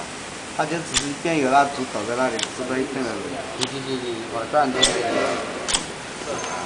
它就只是边有蜡烛倒在那里，吃到一片的。 对，把它转动。